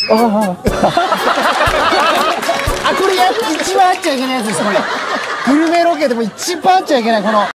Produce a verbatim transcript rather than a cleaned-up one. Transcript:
あ、これや一番あっちゃいけないやつです、これ。グルメロケでも一番あっちゃいけない、この。